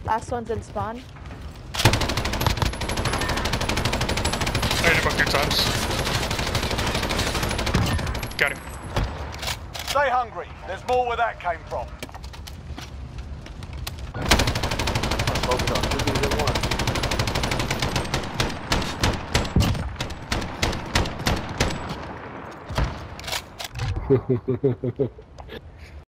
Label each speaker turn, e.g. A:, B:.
A: Last one's in spawn.
B: I hit him a few times. Got him.
C: Stay hungry. There's more where that came from.
D: Focus on 2 things at once.